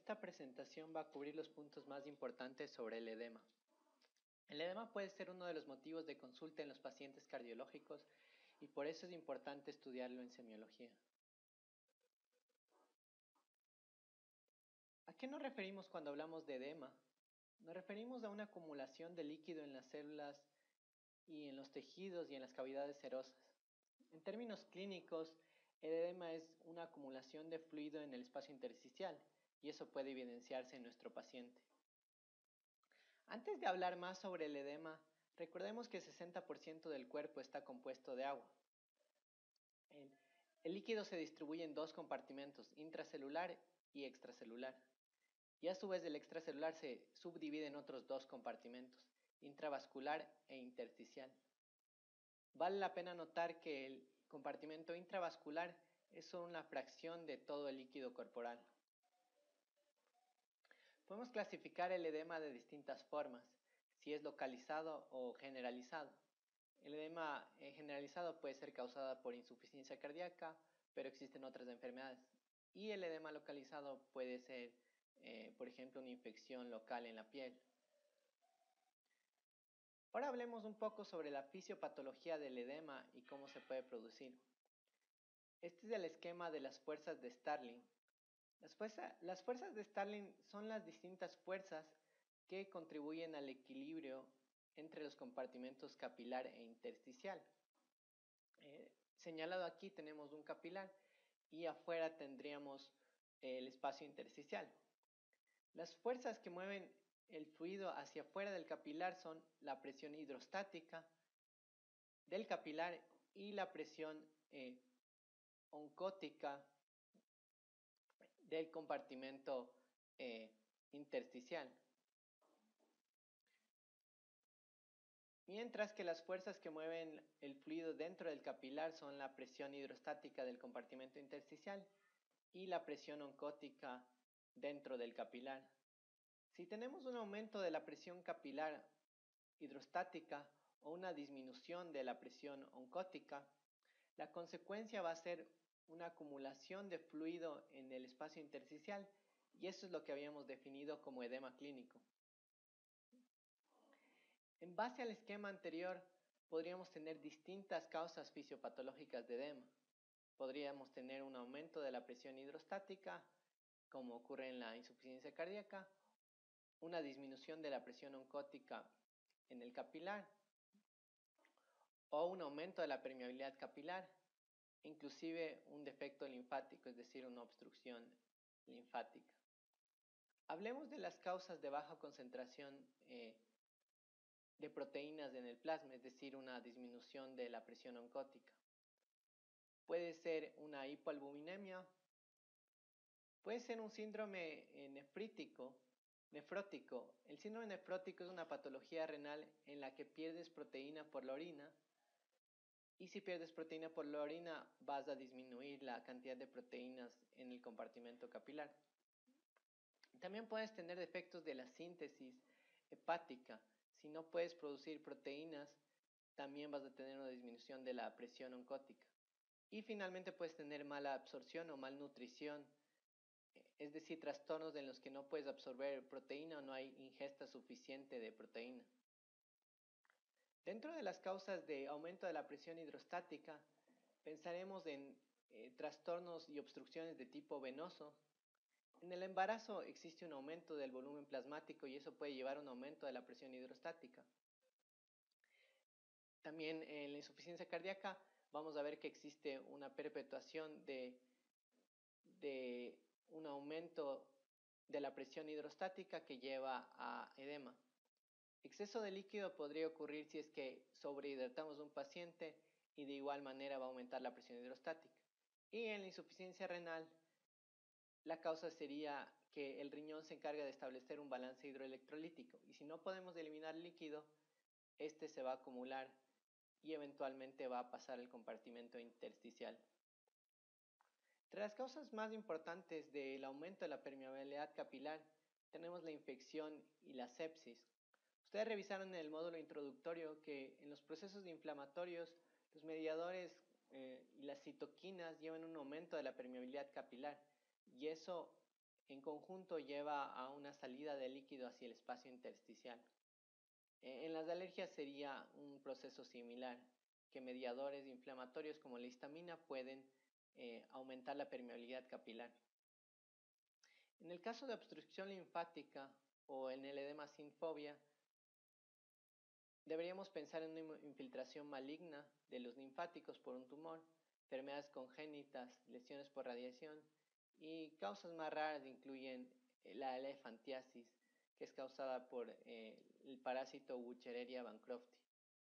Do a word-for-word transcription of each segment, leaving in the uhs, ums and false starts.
Esta presentación va a cubrir los puntos más importantes sobre el edema. El edema puede ser uno de los motivos de consulta en los pacientes cardiológicos y por eso es importante estudiarlo en semiología. ¿A qué nos referimos cuando hablamos de edema? Nos referimos a una acumulación de líquido en las células y en los tejidos y en las cavidades serosas. En términos clínicos, el edema es una acumulación de fluido en el espacio intersticial y eso puede evidenciarse en nuestro paciente. Antes de hablar más sobre el edema, recordemos que el sesenta por ciento del cuerpo está compuesto de agua. El, el líquido se distribuye en dos compartimentos, intracelular y extracelular. Y a su vez el extracelular se subdivide en otros dos compartimentos, intravascular e intersticial. Vale la pena notar que el compartimento intravascular es solo una fracción de todo el líquido corporal. Podemos clasificar el edema de distintas formas, si es localizado o generalizado. El edema generalizado puede ser causado por insuficiencia cardíaca, pero existen otras enfermedades. Y el edema localizado puede ser, eh, por ejemplo, una infección local en la piel. Ahora hablemos un poco sobre la fisiopatología del edema y cómo se puede producir. Este es el esquema de las fuerzas de Starling. Las, fuerza, las fuerzas de Starling son las distintas fuerzas que contribuyen al equilibrio entre los compartimentos capilar e intersticial. Eh, señalado aquí tenemos un capilar y afuera tendríamos el espacio intersticial. Las fuerzas que mueven el fluido hacia afuera del capilar son la presión hidrostática del capilar y la presión eh, oncótica del compartimento eh, intersticial. Mientras que las fuerzas que mueven el fluido dentro del capilar son la presión hidrostática del compartimento intersticial y la presión oncótica dentro del capilar. Si tenemos un aumento de la presión capilar hidrostática o una disminución de la presión oncótica, la consecuencia va a ser una acumulación de fluido en el espacio intersticial y eso es lo que habíamos definido como edema clínico. En base al esquema anterior, podríamos tener distintas causas fisiopatológicas de edema. Podríamos tener un aumento de la presión hidrostática, como ocurre en la insuficiencia cardíaca, una disminución de la presión oncótica en el capilar, o un aumento de la permeabilidad capilar, inclusive un defecto linfático, es decir, una obstrucción linfática. Hablemos de las causas de baja concentración eh, de proteínas en el plasma, es decir, una disminución de la presión oncótica. Puede ser una hipoalbuminemia, puede ser un síndrome nefrítico, nefrótico. El síndrome nefrótico es una patología renal en la que pierdes proteína por la orina y si pierdes proteína por la orina vas a disminuir la cantidad de proteínas en el compartimento capilar. También puedes tener defectos de la síntesis hepática. Si no puedes producir proteínas, también vas a tener una disminución de la presión oncótica. Y finalmente puedes tener mala absorción o malnutrición, es decir, trastornos en los que no puedes absorber proteína o no hay ingesta suficiente de proteína. Dentro de las causas de aumento de la presión hidrostática, pensaremos en eh, trastornos y obstrucciones de tipo venoso. En el embarazo existe un aumento del volumen plasmático y eso puede llevar a un aumento de la presión hidrostática. También en la insuficiencia cardíaca vamos a ver que existe una perpetuación de, de un aumento de la presión hidrostática que lleva a edema. Exceso de líquido podría ocurrir si es que sobrehidratamos a un paciente y de igual manera va a aumentar la presión hidrostática. Y en la insuficiencia renal, la causa sería que el riñón se encarga de establecer un balance hidroelectrolítico y si no podemos eliminar líquido, este se va a acumular y eventualmente va a pasar al compartimento intersticial. Entre las causas más importantes del aumento de la permeabilidad capilar tenemos la infección y la sepsis. Ustedes revisaron en el módulo introductorio que en los procesos inflamatorios los mediadores eh, y las citoquinas llevan un aumento de la permeabilidad capilar y eso en conjunto lleva a una salida de líquido hacia el espacio intersticial. En las alergias sería un proceso similar, que mediadores inflamatorios como la histamina pueden eh, aumentar la permeabilidad capilar. En el caso de obstrucción linfática o en el edema sin fobia, deberíamos pensar en una infiltración maligna de los linfáticos por un tumor, enfermedades congénitas, lesiones por radiación y causas más raras incluyen la elefantiasis, que es causada por eh, el parásito Wuchereria bancrofti.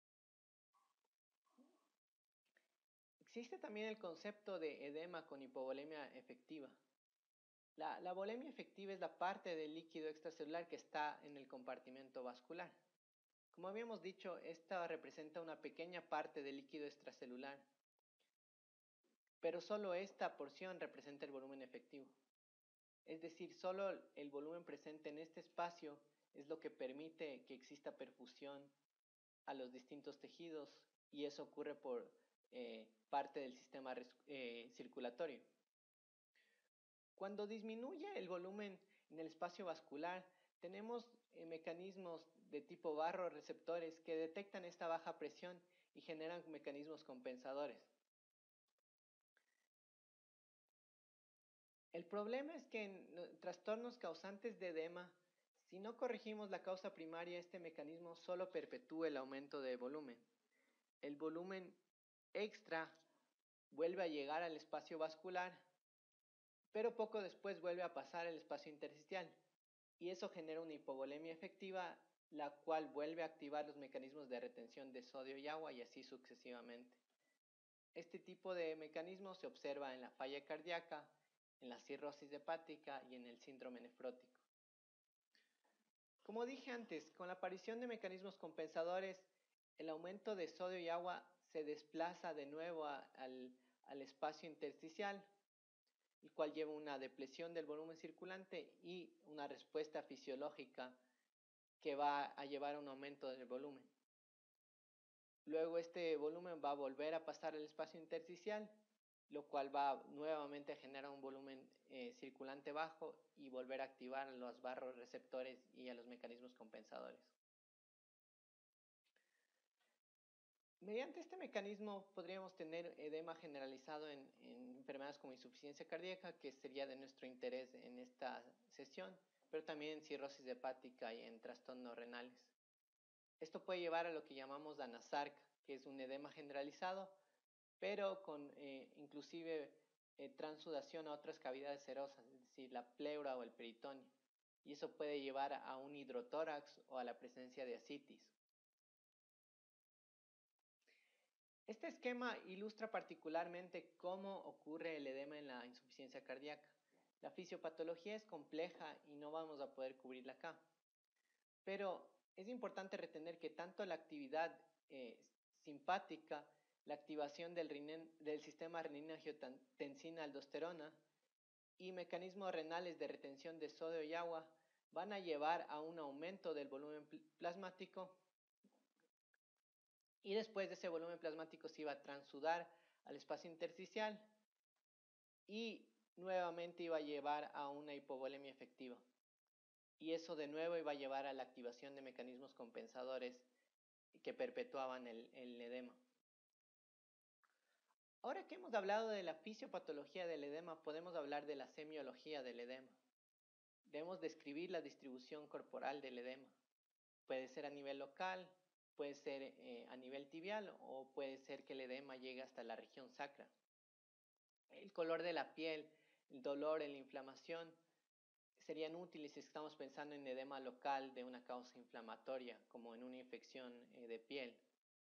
Existe también el concepto de edema con hipovolemia efectiva. La, la volemia efectiva es la parte del líquido extracelular que está en el compartimento vascular. Como habíamos dicho, esta representa una pequeña parte del líquido extracelular, pero solo esta porción representa el volumen efectivo. Es decir, solo el volumen presente en este espacio es lo que permite que exista perfusión a los distintos tejidos y eso ocurre por eh, parte del sistema eh, circulatorio. Cuando disminuye el volumen en el espacio vascular, tenemos eh, mecanismos de tipo barro-receptores que detectan esta baja presión y generan mecanismos compensadores. El problema es que en trastornos causantes de edema, si no corregimos la causa primaria, este mecanismo solo perpetúa el aumento de volumen. El volumen extra vuelve a llegar al espacio vascular, pero poco después vuelve a pasar al espacio intersticial, y eso genera una hipovolemia efectiva, la cual vuelve a activar los mecanismos de retención de sodio y agua y así sucesivamente. Este tipo de mecanismo se observa en la falla cardíaca, en la cirrosis hepática y en el síndrome nefrótico. Como dije antes, con la aparición de mecanismos compensadores, el aumento de sodio y agua se desplaza de nuevo a, al, al espacio intersticial, el cual lleva una depresión del volumen circulante y una respuesta fisiológica que va a llevar a un aumento del volumen. Luego este volumen va a volver a pasar al espacio intersticial, lo cual va nuevamente a generar un volumen eh, circulante bajo y volver a activar a los barroreceptores y a los mecanismos compensadores. Mediante este mecanismo podríamos tener edema generalizado en, en enfermedades como insuficiencia cardíaca, que sería de nuestro interés en esta sesión, pero también en cirrosis hepática y en trastornos renales. Esto puede llevar a lo que llamamos anasarca, que es un edema generalizado, pero con eh, inclusive eh, transudación a otras cavidades serosas, es decir, la pleura o el peritoneo. Y eso puede llevar a un hidrotórax o a la presencia de ascitis. Este esquema ilustra particularmente cómo ocurre el edema en la insuficiencia cardíaca. La fisiopatología es compleja y no vamos a poder cubrirla acá. Pero es importante retener que tanto la actividad eh, simpática, la activación del, rinen, del sistema renina-angiotensina-aldosterona y mecanismos renales de retención de sodio y agua van a llevar a un aumento del volumen plasmático y después de ese volumen plasmático se iba a transudar al espacio intersticial y nuevamente iba a llevar a una hipovolemia efectiva. Y eso de nuevo iba a llevar a la activación de mecanismos compensadores que perpetuaban el, el edema. Ahora que hemos hablado de la fisiopatología del edema, podemos hablar de la semiología del edema. Debemos describir la distribución corporal del edema. Puede ser a nivel local, puede ser eh, a nivel tibial o puede ser que el edema llegue hasta la región sacra. El color de la piel, el dolor, la inflamación serían útiles si estamos pensando en edema local de una causa inflamatoria, como en una infección eh, de piel.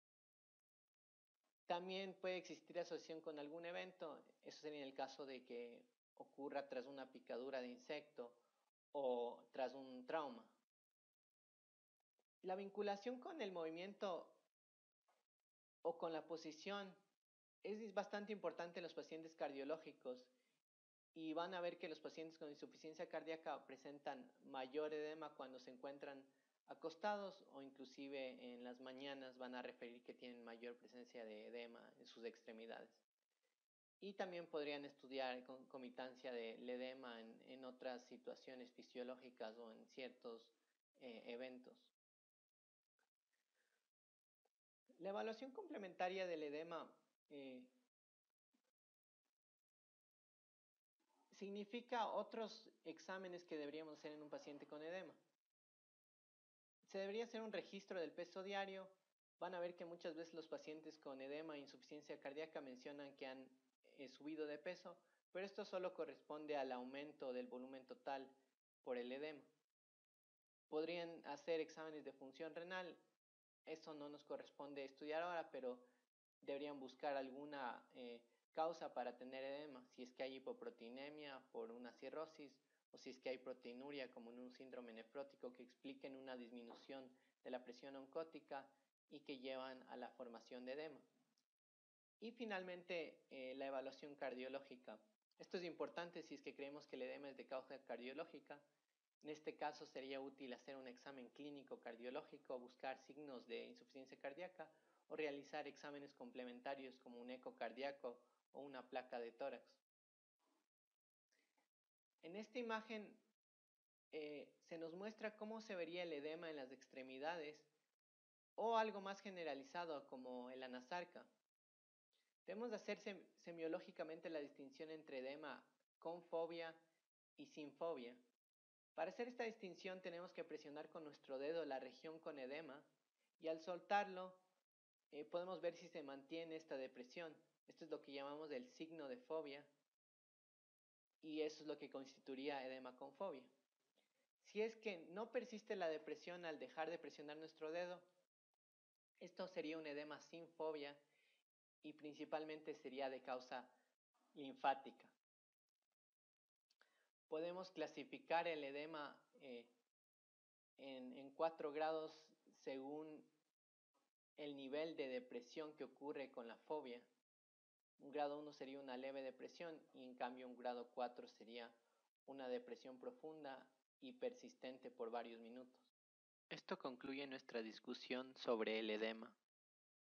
También puede existir asociación con algún evento, eso sería en el caso de que ocurra tras una picadura de insecto o tras un trauma. La vinculación con el movimiento o con la posición es bastante importante en los pacientes cardiológicos y van a ver que los pacientes con insuficiencia cardíaca presentan mayor edema cuando se encuentran acostados o inclusive en las mañanas van a referir que tienen mayor presencia de edema en sus extremidades. y también podrían estudiar concomitancia del edema en, en otras situaciones fisiológicas o en ciertos eh, eventos. La evaluación complementaria del edema eh, significa otros exámenes que deberíamos hacer en un paciente con edema. Se debería hacer un registro del peso diario. Van a ver que muchas veces los pacientes con edema e insuficiencia cardíaca mencionan que han eh, subido de peso, pero esto solo corresponde al aumento del volumen total por el edema. Podrían hacer exámenes de función renal. Eso no nos corresponde estudiar ahora, pero deberían buscar alguna eh, causa para tener edema, si es que hay hipoproteinemia por una cirrosis o si es que hay proteinuria como en un síndrome nefrótico que expliquen una disminución de la presión oncótica y que llevan a la formación de edema. Y finalmente, eh, la evaluación cardiológica. Esto es importante si es que creemos que el edema es de causa cardiológica. En este caso sería útil hacer un examen clínico cardiológico, buscar signos de insuficiencia cardíaca o realizar exámenes complementarios como un eco cardíaco o una placa de tórax. En esta imagen eh, se nos muestra cómo se vería el edema en las extremidades o algo más generalizado como el anasarca. Debemos de hacer sem semiológicamente la distinción entre edema con fobia y sin fobia. Para hacer esta distinción tenemos que presionar con nuestro dedo la región con edema y al soltarlo eh, podemos ver si se mantiene esta depresión. Esto es lo que llamamos el signo de fobia y eso es lo que constituiría edema con fobia. Si es que no persiste la depresión al dejar de presionar nuestro dedo, esto sería un edema sin fobia y principalmente sería de causa linfática. Podemos clasificar el edema eh, en, en cuatro grados según el nivel de depresión que ocurre con la fobia. Un grado uno sería una leve depresión y en cambio un grado cuatro sería una depresión profunda y persistente por varios minutos. Esto concluye nuestra discusión sobre el edema.